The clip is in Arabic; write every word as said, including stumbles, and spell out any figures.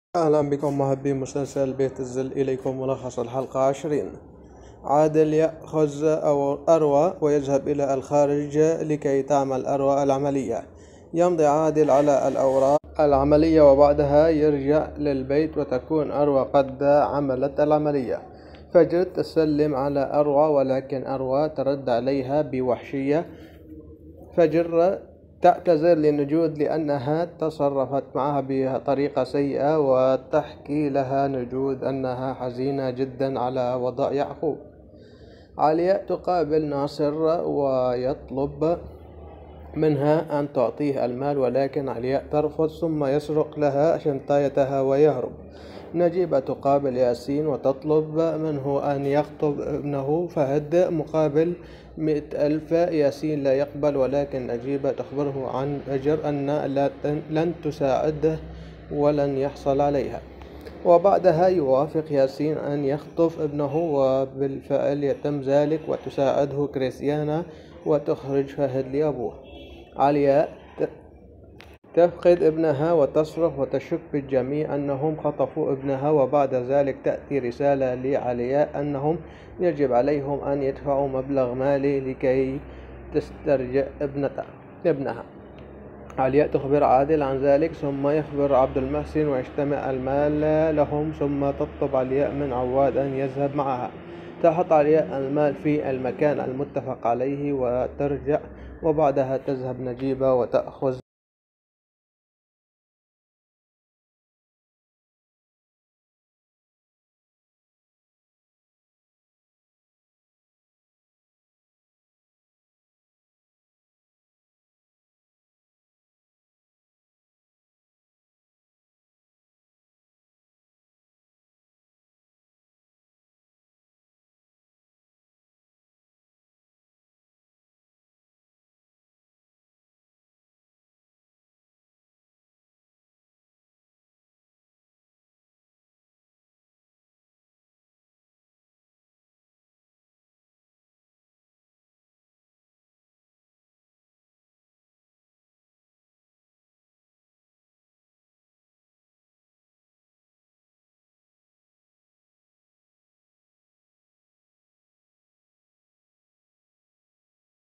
أهلا بكم محبي مسلسل بيت الزل، إليكم ملخص الحلقة عشرين. عادل يأخذ أروى ويذهب إلى الخارج لكي تعمل أروى العملية. يمضي عادل على الأوراق العملية وبعدها يرجع للبيت وتكون أروى قد عملت العملية. فجر تسلم على أروى ولكن أروى ترد عليها بوحشية. فجر تعتذر لنجود لأنها تصرفت معها بطريقة سيئة وتحكي لها نجود أنها حزينة جدا على وضع يعقوب. علياء تقابل ناصر ويطلب منها أن تعطيه المال ولكن علياء ترفض، ثم يسرق لها شنطتها ويهرب. نجيبة تقابل ياسين وتطلب منه أن يخطب ابنه فهد مقابل مئة ألف. ياسين لا يقبل ولكن نجيبة تخبره عن فجر أن لن تساعده ولن يحصل عليها، وبعدها يوافق ياسين أن يخطف ابنه وبالفعل يتم ذلك وتساعده كريستيانا وتخرج فهد لأبوه. علياء تفقد ابنها وتصرخ وتشك بالجميع أنهم خطفوا ابنها، وبعد ذلك تأتي رسالة لعلياء أنهم يجب عليهم أن يدفعوا مبلغ مالي لكي تسترجع ابنها. علياء تخبر عادل عن ذلك ثم يخبر عبد المحسن ويجتمع المال لهم، ثم تطلب علياء من عواد أن يذهب معها. تحط علياء المال في المكان المتفق عليه وترجع، وبعدها تذهب نجيبة وتأخذ